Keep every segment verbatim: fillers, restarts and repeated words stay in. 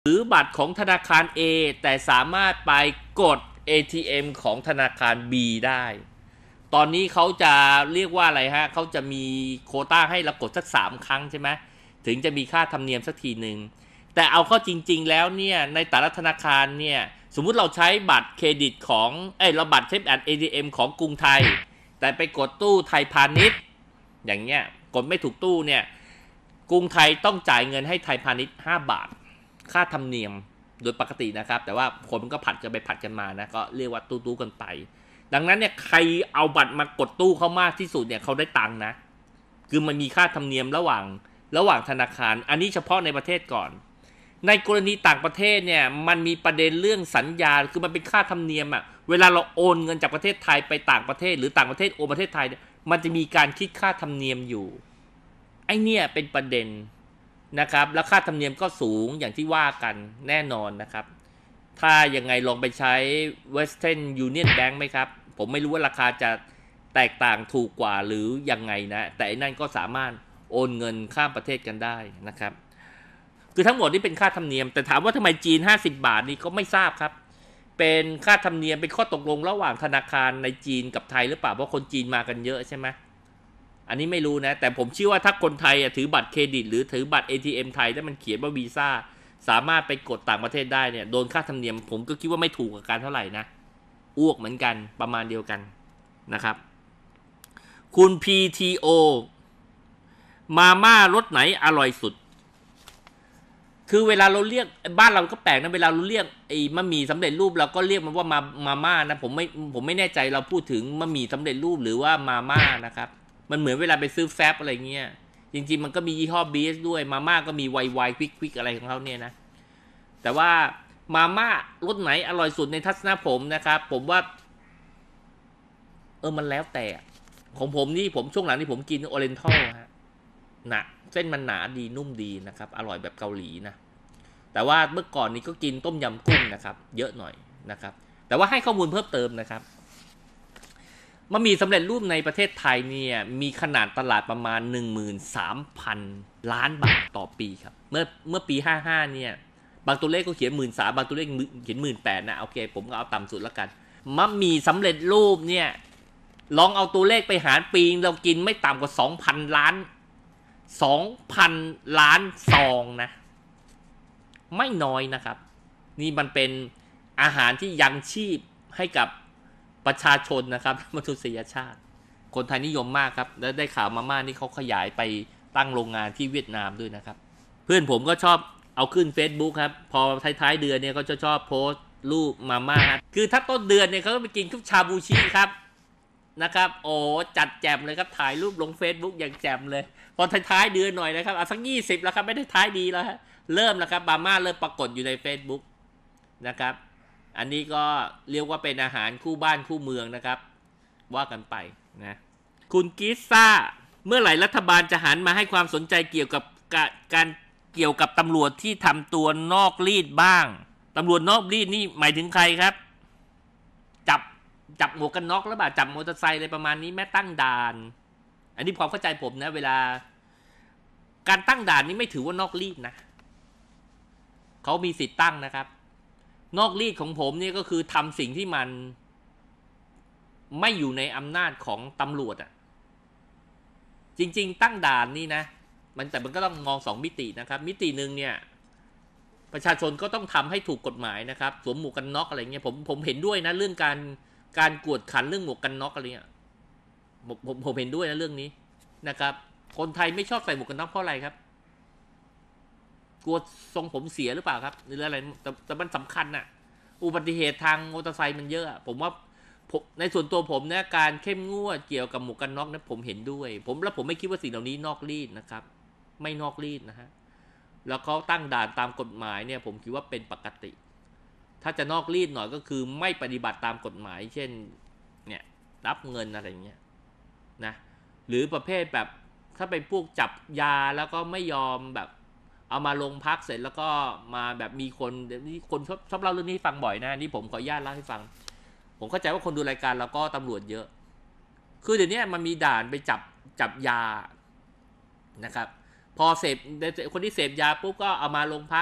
ถือบัตรของธนาคาร A แต่สามารถไปกด เอ ที เอ็ม ของธนาคาร B ได้ตอนนี้เขาจะเรียกว่าอะไรฮะเขาจะมีโควต้าให้เรากดสักสามครั้งใช่ไหมถึงจะมีค่าธรรมเนียมสักทีหนึ่งแต่เอาเข้าจริงๆแล้วเนี่ยในแต่ละธนาคารเนี่ยสมมุติเราใช้บัตรเครดิตของเอ้ยเราบัตรใช้บัตร เอ ที เอ็ม ของกรุงไทยแต่ไปกดตู้ไทยพาณิชย์อย่างเงี้ยกดไม่ถูกตู้เนี่ยกรุงไทยต้องจ่ายเงินให้ไทยพาณิชย์ห้าบาทค่าธรรมเนียมโดยปกตินะครับแต่ว่าคนมันก็ผัดกันไปผัดกันมานะก็เรียกว่าตู้ๆกันไปดังนั้นเนี่ยใครเอาบัตรมากดตู้เขามากที่สุดเนี่ยเขาได้ตังค์นะคือมันมีค่าธรรมเนียมระหว่างระหว่างธนาคารอันนี้เฉพาะในประเทศก่อนในกรณีต่างประเทศเนี่ยมันมีประเด็นเรื่องสัญญาคือมันเป็นค่าธรรมเนียมอะเวลาเราโอนเงินจากประเทศไทยไปต่างประเทศหรือต่างประเทศโอนประเทศไทยเนี่ยมันจะมีการคิดค่าธรรมเนียมอยู่ไอเนี่ยเป็นประเด็นนะครับแล้วค่าธรรมเนียมก็สูงอย่างที่ว่ากันแน่นอนนะครับถ้ายังไงลองไปใช้ Western Union Bank ไหมครับผมไม่รู้ว่าราคาจะแตกต่างถูกกว่าหรือยังไงนะแต่อันนั้นก็สามารถโอนเงินข้ามประเทศกันได้นะครับคือทั้งหมดนี่เป็นค่าธรรมเนียมแต่ถามว่าทำไมจีนห้าสิบบาทนี่ก็ไม่ทราบครับเป็นค่าธรรมเนียมเป็นข้อตกลงระหว่างธนาคารในจีนกับไทยหรือเปล่าเพราะคนจีนมากันเยอะใช่ไหมอันนี้ไม่รู้นะแต่ผมเชื่อว่าถ้าคนไทยถือบัตรเครดิตหรือถือบัตร เอ ที เอ็ม ไทยถ้ามันเขียนว่าวีซ่าสามารถไปกดต่างประเทศได้เนี่ยโดนค่าธรรมเนียมผมก็คิดว่าไม่ถูกกับการเท่าไหร่นะอ้วกเหมือนกันประมาณเดียวกันนะครับคุณ พี ที โอ มาม่ารสไหนอร่อยสุดคือเวลาเราเรียกบ้านเราก็แปลกนะเวลาเราเรียกไอ้มะหมี่สำเร็จรูปเราก็เรียกมันว่ามามาม่านะผมไม่ผมไม่แน่ใจเราพูดถึงมะหมี่สำเร็จรูปหรือว่ามาม่านะครับมันเหมือนเวลาไปซื้อแฟบอะไรเงี้ยจริงๆมันก็มียี่ห้อ บี เอส ด้วยมาม่าก็มีไวไวควิกควิกอะไรของเขาเนี่ยนะแต่ว่ามาม่ารสไหนอร่อยสุดในทัศนะผมนะครับผมว่าเออมันแล้วแต่ของผมนี่ผมช่วงหลังนี่ผมกินโอเรนทัลฮะหนะเส้นมันหนาดีนุ่มดีนะครับอร่อยแบบเกาหลีนะแต่ว่าเมื่อก่อนนี้ก็กินต้มยำกุ้งนะครับเยอะหน่อยนะครับแต่ว่าให้ข้อมูลเพิ่มเติมนะครับมันมีสำเร็จรูปในประเทศไทยเนี่ยมีขนาดตลาดประมาณ หนึ่งหมื่นสามพัน ล้านบาทต่อปีครับเมื่อเมื่อปีห้าสิบห้าเนี่ยบางตัวเลขก็เขียน หนึ่งหมื่นสามพัน บางตัวเลขเขียน หนึ่งหมื่นแปดพัน นะโอเคผมก็เอาต่ำสุดแล้วกันมัมมี่สำเร็จรูปเนี่ยลองเอาตัวเลขไปหารปีเรากินไม่ต่ำกว่า สองพัน ล้าน สองพัน ล้านซองนะไม่น้อยนะครับนี่มันเป็นอาหารที่ยังชีพให้กับประชาชนนะครับมนุษยชาติคนไทยนิยมมากครับและได้ข่าวมาม่านี่เขาขยายไปตั้งโรงงานที่เวียดนามด้วยนะครับเพื่อนผมก็ชอบเอาขึ้น Facebook ครับพอท้ายๆเดือนเนี่ยก็จะชอบโพสต์รูปมาม่าคือถ้าต้นเดือนเนี่ยเขาก็ไปกินทุกชาบูชิครับนะครับโอ้จัดแจมเลยครับถ่ายรูปลง Facebook อย่างแจมเลยพอท้ายๆเดือนหน่อยนะครับเอาสักยี่สิบแล้วครับไม่ได้ท้ายดีแล้วฮะเริ่มแล้วครับมาม่าเริ่มปรากฏอยู่ใน Facebook นะครับอันนี้ก็เรียกว่าเป็นอาหารคู่บ้านคู่เมืองนะครับว่ากันไปนะคุณกิซ่าเมื่อไหร่รัฐบาลจะหันมาให้ความสนใจเกี่ยวกับการเกี่ยวกับตำรวจที่ทำตัวนอกรีดบ้างตำรวจนอกรีดนี่หมายถึงใครครับจับจับหมวกกันน็อกแล้วบ่าจับมอเตอร์ไซค์อะไรประมาณนี้แม้ตั้งด่านอันนี้ความเข้าใจผมนะเวลาการตั้งด่านนี้ไม่ถือว่านอกรีดนะเขามีสิทธิ์ตั้งนะครับนอกรีดของผมนี่ก็คือทำสิ่งที่มันไม่อยู่ในอำนาจของตำรวจอ่ะจริงๆตั้งด่านนี่นะมันแต่มันก็ต้องมองสองมิตินะครับมิติหนึ่งเนี่ยประชาชนก็ต้องทำให้ถูกกฎหมายนะครับสวมหมวกกันน็อกอะไรเงี้ยผมผมเห็นด้วยนะเรื่องการการกวดขันเรื่องหมวกกันน็อกอะไรเงี้ยผมผมผมเห็นด้วยนะเรื่องนี้นะครับคนไทยไม่ชอบใส่หมวกกันน็อกเพราะอะไรครับกลัวทรงผมเสียหรือเปล่าครับหรืออะไรแต่แต่มันสำคัญน่ะอุบัติเหตุทางมอเตอร์ไซค์มันเยอะผมว่าในส่วนตัวผมเนี่ยการเข้มงวดเกี่ยวกับหมวกกันน็อกเนี่ยผมเห็นด้วยผมแล้วผมไม่คิดว่าสิ่งเหล่านี้นอกรีดนะครับไม่นอกรีดนะฮะแล้วเขาตั้งด่านตามกฎหมายเนี่ยผมคิดว่าเป็นปกติถ้าจะนอกรีดหน่อยก็คือไม่ปฏิบัติตามกฎหมายเช่นเนี่ยรับเงินอะไรเงี้ยนะหรือประเภทแบบถ้าเป็นพวกจับยาแล้วก็ไม่ยอมแบบเอามาลงพักเสร็จแล้วก็มาแบบมีคนนี่คนชอบชอบเล่าเรื่องนี้ฟังบ่อยนะนี่ผมขออนุญาตเล่าให้ฟังผมเข้าใจว่าคนดูรายการเราก็ตำรวจเยอะคือเดี๋ยวนี้มันมีด่านไปจับจับยานะครับพอเสพคนที่เสพยาปุ๊บก็เอามาลงพัก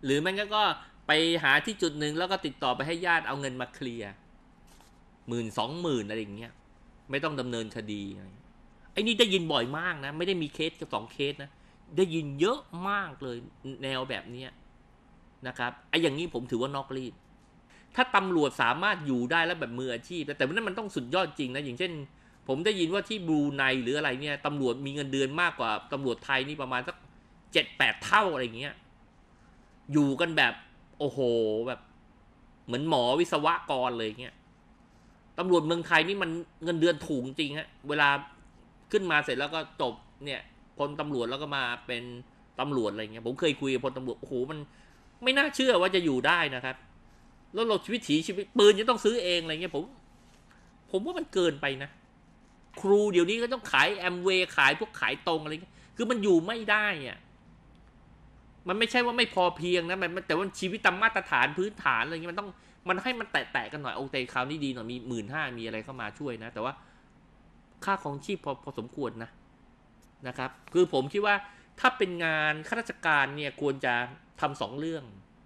หรือมันก็ไปหาที่จุดหนึ่งแล้วก็ติดต่อไปให้ญาติเอาเงินมาเคลียร์หมื่นสองหมื่นอะไรอย่างเงี้ยไม่ต้องดำเนินคดีไอ้นี่ได้ยินบ่อยมากนะไม่ได้มีเคสกับสองเคสนะได้ยินเยอะมากเลยแนวแบบนี้นะครับไอ้อย่างนี้ผมถือว่านอกรีดถ้าตำรวจสามารถอยู่ได้แล้วแบบมืออาชีพแต่นั้นมันต้องสุดยอดจริงนะอย่างเช่นผมได้ยินว่าที่บรูไนหรืออะไรเนี่ยตำรวจมีเงินเดือนมากกว่าตำรวจไทยนี่ประมาณสักเจ็ดแปดเท่าอะไรเงี้ยอยู่กันแบบโอ้โหแบบเหมือนหมอวิศวกรเลยเงี้ยตำรวจเมืองไทยนี่มันเงินเดือนถูกจริงฮะเวลาขึ้นมาเสร็จแล้วก็จบเนี่ยพลตำรวจแล้วก็มาเป็นตำรวจอะไรเงี้ยผมเคยคุยกับพลตำรวจโอ้โหมันไม่น่าเชื่อว่าจะอยู่ได้นะครับแล้วเราชีวิตถีชีวิตปืนจะต้องซื้อเองอะไรเงี้ยผมผมว่ามันเกินไปนะครูเดี๋ยวนี้ก็ต้องขายแอมเวย์ขายพวกขายตรงอะไรเงี้ยคือมันอยู่ไม่ได้อ่ะมันไม่ใช่ว่าไม่พอเพียงนะมันแต่ว่าชีวิตตามมาตรฐานพื้นฐานอะไรเงี้ยมันต้องมันให้มันแตะๆกันหน่อยโอเคคราวนี้ดีหน่อยมีหมื่นห้ามีอะไรเข้ามาช่วยนะแต่ว่าค่าของชีพพอพอสมควรนะนะครับคือผมคิดว่าถ้าเป็นงานข้าราชการเนี่ยควรจะทำสองเรื่อง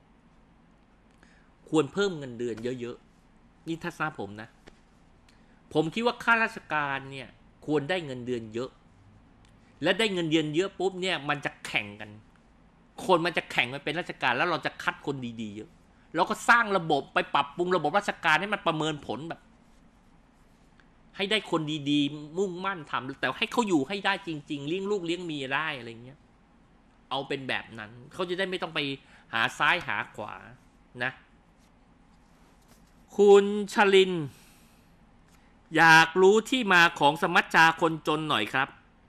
ควรเพิ่มเงินเดือนเยอะๆนี่ทัศนะผมนะผมคิดว่าข้าราชการเนี่ยควรได้เงินเดือนเยอะและได้เงินเดือนเยอะปุ๊บเนี่ยมันจะแข่งกันคนมันจะแข่งไปเป็นราชการแล้วเราจะคัดคนดีๆเยอะแล้วก็สร้างระบบไปปรับปรุงระบบราชการให้มันประเมินผลแบบให้ได้คนดีๆมุ่งมั่นทำแต่ให้เขาอยู่ให้ได้จริงๆเลี้ยงลูกเลี้ยงเมียได้อะไรเงี้ยเอาเป็นแบบนั้นเขาจะได้ไม่ต้องไปหาซ้ายหาขวานะคุณชลินอยากรู้ที่มาของสมัชชาคนจนหน่อยครับ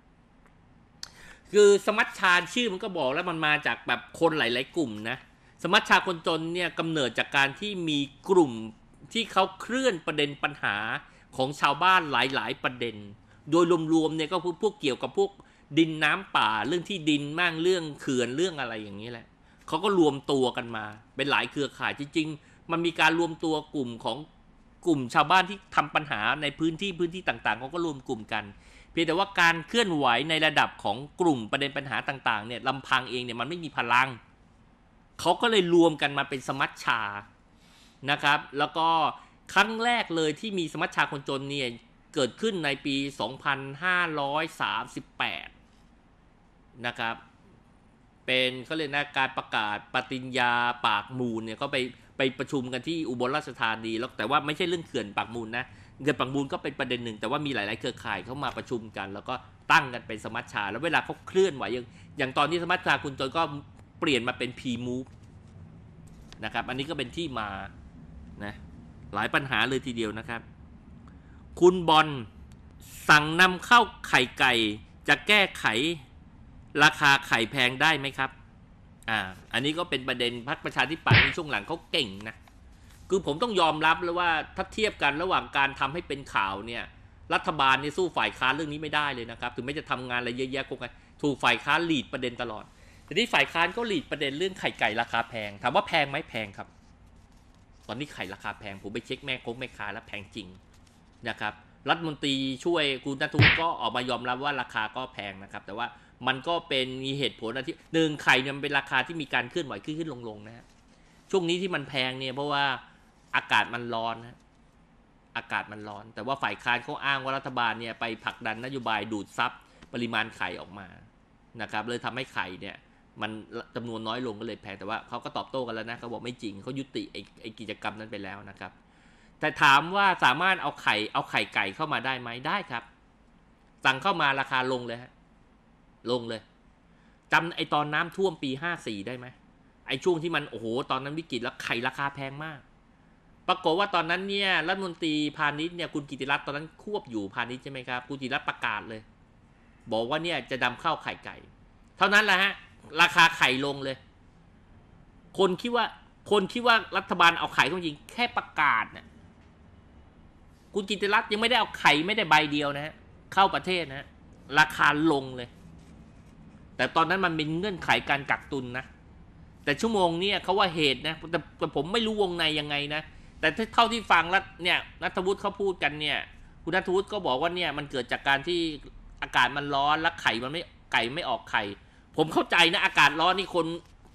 คือสมัชชาชื่อมันก็บอกแล้วมันมาจากแบบคนหลายๆกลุ่มนะสมัชชาคนจนเนี่ยกำเนิดจากการที่มีกลุ่มที่เขาเคลื่อนประเด็นปัญหาของชาวบ้านหลายๆประเด็นโดยรวมๆเนี่ยก็พวกเกี่ยวกับพวกดินน้ำป่าเรื่องที่ดินมั่งเรื่องเขื่อนเรื่องอะไรอย่างนี้แหละเขาก็รวมตัวกันมาเป็นหลายเครือข่ายจริงๆมันมีการรวมตัวกลุ่มของกลุ่มชาวบ้านที่ทำปัญหาในพื้นที่พื้นที่ต่างๆเขาก็รวมกลุ่มกันเพียงแต่ว่าการเคลื่อนไหวในระดับของกลุ่มประเด็นปัญหาต่างๆเนี่ยลำพังเองเนี่ยมันไม่มีพลังเขาก็เลยรวมกันมาเป็นสมัชชานะครับแล้วก็ครั้งแรกเลยที่มีสมัชชาคนจนเนี่ยเกิดขึ้นในปีสองพันห้าร้อยสามสิบแปดนะครับเป็นเขาเรียกนะการประกาศปฏิญญาปากมูลเนี่ยเขาไปไปประชุมกันที่อุบลราชธานีแล้วแต่ว่าไม่ใช่เรื่องเขื่อนปากมูลนะเขื่อนปากมูลก็เป็นประเด็นหนึ่งแต่ว่ามีหลายๆเครือข่ายเข้ามาประชุมกันแล้วก็ตั้งกันเป็นสมัชชาแล้วเวลาเขาเคลื่อนไหวอย่างอย่างตอนนี้สมัชชาคุณจนก็เปลี่ยนมาเป็น P-Move นะครับอันนี้ก็เป็นที่มานะหลายปัญหาเลยทีเดียวนะครับคุณบอลสั่งนำเข้าไข่ไก่จะแก้ไขราคาไข่แพงได้ไหมครับอ่าอันนี้ก็เป็นประเด็นพรรคประชาธิปัตย์ในช่วงหลังเขาเก่งนะคือผมต้องยอมรับเลยว่าถ้าเทียบกันระหว่างการทำให้เป็นข่าวเนี่ยรัฐบาลเนี่ยสู้ฝ่ายค้านเรื่องนี้ไม่ได้เลยนะครับถึงแม้จะทำงานอะไรเยอะแยะก็ถูกฝ่ายค้านลีดประเด็นตลอดแต่ที่ฝ่ายค้านก็ลีดประเด็นเรื่องไข่ไก่ราคาแพงถามว่าแพงไหมแพงครับตอนนี้ไข่ราคาแพงผมไปเช็คแม่คงแม่ค้าแล้วแพงจริงนะครับรัฐมนตรีช่วยคุณนัทวุฒิก็ออกมายอมรับว่าราคาก็แพงนะครับแต่ว่ามันก็เป็นมีเหตุผลนะที่หนึ่งไข่เนี่ยมันเป็นราคาที่มีการเคลื่อนไหวขึ้นขึ้นลงๆนะฮะช่วงนี้ที่มันแพงเนี่ยเพราะว่าอากาศมันร้อนนะอากาศมันร้อนแต่ว่าฝ่ายค้านเขาอ้างว่ารัฐบาลเนี่ยไปผลักดันนโยบายดูดซับปริมาณไข่ออกมานะครับเลยทำให้ไข่เนี่ยมันจำนวนน้อยลงก็เลยแพงแต่ว่าเขาก็ตอบโต้กันแล้วนะเขาบอกไม่จริงเขายุติไอ้ไอ้กิจกรรมนั้นไปแล้วนะครับแต่ถามว่าสามารถเอาไข่เอาไข่ไก่เข้ามาได้ไหมได้ครับสั่งเข้ามาราคาลงเลยฮะลงเลยจำไอตอนน้ำท่วมปีห้าสี่ได้ไหมไอช่วงที่มันโอ้โหตอนนั้นวิกฤตแล้วไข่ราคาแพงมากปรากฏว่าตอนนั้นเนี่ยรัฐมนตรีพาณิชย์เนี่ยคุณกิติรัตน์ตอนนั้นควบอยู่พาณิชย์ใช่ไหมครับคุณกิติรัตน์ประกาศเลยบอกว่าเนี่ยจะนำเข้าไข่ไก่เท่านั้นแหละฮะราคาไข่ลงเลยคนคิดว่าคนคิดว่ารัฐบาลเอาไข่เข้าจริงแค่ประกาศเนี่ยคุณกิติรัตน์ยังไม่ได้เอาไข่ไม่ได้ใบเดียวนะฮะเข้าประเทศนะราคาลงเลยแต่ตอนนั้นมันเป็นเงื่อนไขการกักตุนนะแต่ชั่วโมงนี้เขาว่าเหตุนะแต่แต่ผมไม่รู้วงในยังไงนะแต่เท่าที่ฟังแล้วเนี่ยณัฐวุฒิเขาพูดกันเนี่ยคุณณัฐวุฒิก็บอกว่าเนี่ยมันเกิดจากการที่อากาศมันร้อนและไข่มันไม่ไก่ไม่ออกไข่ผมเข้าใจนะอากาศร้อนนี่คน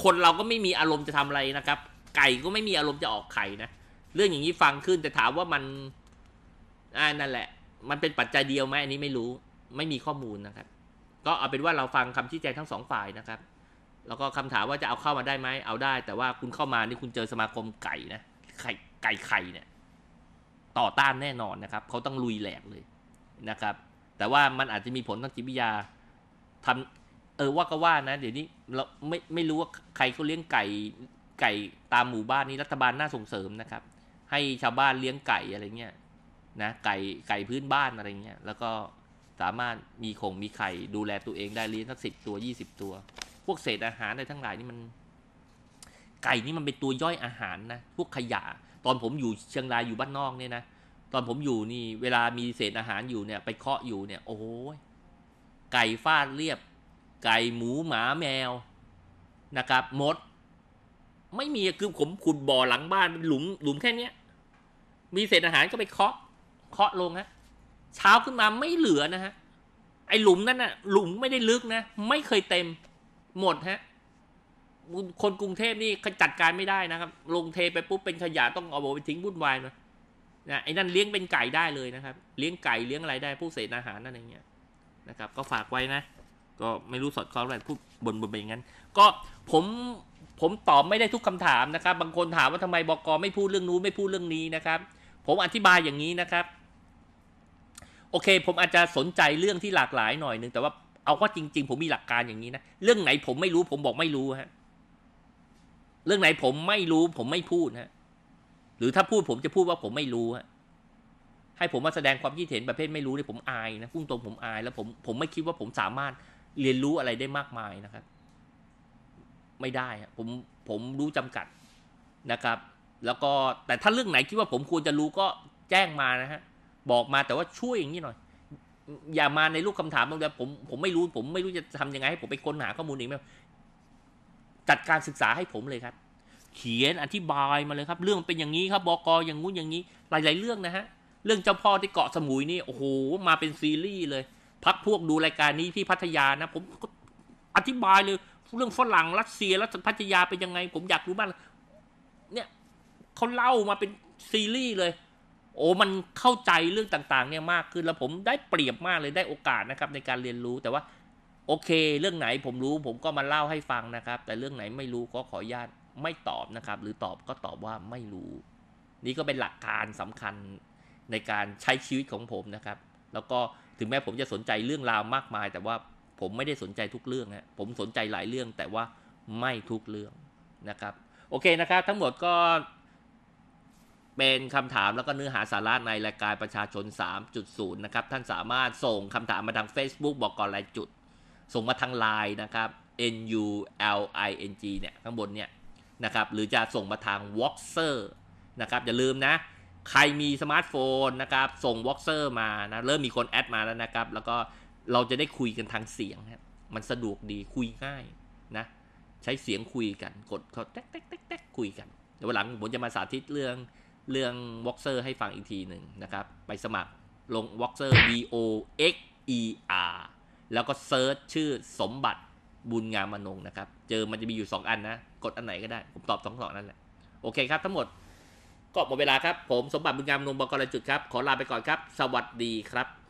คนเราก็ไม่มีอารมณ์จะทำอะไรนะครับไก่ก็ไม่มีอารมณ์จะออกไข่นะเรื่องอย่างนี้ฟังขึ้นแต่ถามว่ามันอ่านั่นแหละมันเป็นปัจจัยเดียวไหมอันนี้ไม่รู้ไม่มีข้อมูลนะครับก็เอาเป็นว่าเราฟังคำชี้แจงทั้งสองฝ่ายนะครับแล้วก็คำถามว่าจะเอาเข้ามาได้ไหมเอาได้แต่ว่าคุณเข้ามานี่คุณเจอสมาคมไก่นะไข่ไก่ไข่เนี่ยต่อต้านแน่นอนนะครับเขาต้องลุยแหลกเลยนะครับแต่ว่ามันอาจจะมีผลทางจิตวิทยาทำเออว่าก็ว่านะเดี๋ยวนี้เราไม่ไม่รู้ว่าใครเขาเลี้ยงไก่ไก่ตามหมู่บ้านนี้รัฐบาลน่าส่งเสริมนะครับให้ชาวบ้านเลี้ยงไก่อะไรเงี้ยนะไก่ไก่พื้นบ้านอะไรเงี้ยแล้วก็สามารถมีคงมีไข่ดูแลตัวเองได้เลี้ยงสักสิบตัวยี่สิบตัวพวกเศษอาหารอะไรทั้งหลายนี่มันไก่นี่มันเป็นตัวย่อยอาหารนะพวกขยะตอนผมอยู่เชียงรายอยู่บ้านนอกเนี่ยนะตอนผมอยู่นี่เวลามีเศษอาหารอยู่เนี่ยไปเคาะอยู่เนี่ยโอ้โหไก่ฟาดเรียบไก่หมูหมาแมวนะครับมดไม่มีคือผมขุดบ่อหลังบ้านหลุมหลุมแค่เนี้ยมีเศษอาหารก็ไปเคาะเคาะลงฮะเช้าขึ้นมาไม่เหลือนะฮะไอหลุมนั้นน่ะหลุมไม่ได้ลึกนะไม่เคยเต็มหมดฮะคนกรุงเทพนี่จัดการไม่ได้นะครับลงเทไปปุ๊บเป็นขยะต้องเอาไปทิ้งวุ่นวายนะนะไอ้นั่นเลี้ยงเป็นไก่ได้เลยนะครับเลี้ยงไก่เลี้ยงอะไรได้พวกเศษอาหารนั่นอย่างเงี้ยนะครับก็ฝากไว้นะก็ไม่รู้สอดคล้องอะไรพูดบนบนไปอย่างนั้นก็ผมผมตอบไม่ได้ทุกคำถามนะครับบางคนถามว่าทำไมบก.ไม่พูดเรื่องนู้นไม่พูดเรื่องนี้นะครับผมอธิบายอย่างนี้นะครับโอเคผมอาจจะสนใจเรื่องที่หลากหลายหน่อยนึงแต่ว่าเอาว่าจริงๆผมมีหลักการอย่างนี้นะเรื่องไหนผมไม่รู้ผมบอกไม่รู้ฮะเรื่องไหนผมไม่รู้ผมไม่พูดฮะหรือถ้าพูดผมจะพูดว่าผมไม่รู้ฮะให้ผมมาแสดงความคิดเห็นประเภทไม่รู้เนี่ยผมอายนะพูดตรงผมอายแล้วผมผมไม่คิดว่าผมสามารถเรียนรู้อะไรได้มากมายนะครับไม่ได้ฮะผมผมรู้จำกัดนะครับแล้วก็แต่ถ้าเรื่องไหนคิดว่าผมควรจะรู้ก็แจ้งมานะฮะบอกมาแต่ว่าช่วยอย่างนี้หน่อยอย่ามาในรูปคำถามตรงนี้ผมผมไม่รู้ผมไม่รู้จะทำยังไงให้ผมไปค้นหาข้อมูลเองไหมจัดการศึกษาให้ผมเลยครับเขียนอธิบายมาเลยครับเรื่องเป็นอย่างนี้ครับบก.อย่างงู้นอย่างนี้หลายๆเรื่องนะฮะเรื่องเจ้าพ่อที่เกาะสมุยนี่โอ้โหมาเป็นซีรีส์เลยพักพวกดูรายการนี้ที่พัทยานะผมอธิบายเลยเรื่องฝรั่งรัสเซียแล้วพัทยาเป็นยังไงผมอยากรู้บ้างเนี่ยเขาเล่ามาเป็นซีรีส์เลยโอ้มันเข้าใจเรื่องต่างๆเนี่ยมากขึ้นแล้วผมได้เปรียบมากเลยได้โอกาสนะครับในการเรียนรู้แต่ว่าโอเคเรื่องไหนผมรู้ผมก็มาเล่าให้ฟังนะครับแต่เรื่องไหนไม่รู้ก็ขออนุญาตไม่ตอบนะครับหรือตอบก็ตอบว่าไม่รู้นี่ก็เป็นหลักการสำคัญในการใช้ชีวิตของผมนะครับแล้วก็ถึงแม้ผมจะสนใจเรื่องราวมากมายแต่ว่าผมไม่ได้สนใจทุกเรื่องฮะผมสนใจหลายเรื่องแต่ว่าไม่ทุกเรื่องนะครับโอเคนะครับทั้งหมดก็เป็นคำถามแล้วก็เนื้อหาสาระในรายการประชาชน สามจุดศูนย์ นะครับท่านสามารถส่งคำถามมาทาง Facebook บอกก่อนรายจุดส่งมาทาง ไลน์ นะครับ N U L I N G เนี่ยข้างบนเนี่ยนะครับหรือจะส่งมาทาง Voxer นะครับอย่าลืมนะใครมีสมาร์ทโฟนนะครับส่ง Voxer มานะเริ่มมีคนแอดมาแล้วนะครับแล้วก็เราจะได้คุยกันทางเสียงครับมันสะดวกดีคุยง่ายนะใช้เสียงคุยกันกดเขาแต๊กแต๊กแต๊กแต๊กคุยกันเดี๋ยววันหลังผมจะมาสาธิตเรื่องเรื่อง Voxer ให้ฟังอีกทีหนึ่งนะครับไปสมัครลง Voxer V O X E R แล้วก็เซิร์ชชื่อสมบัติบุญงามอนงนะครับเจอมันจะมีอยู่สองอันนะกดอันไหนก็ได้ผมตอบสองสองนั่นแหละโอเคครับทั้งหมดก็หมดเวลาครับผมสมบัติบุญงามอนงบก.จุดครับขอลาไปก่อนครับสวัสดีครับ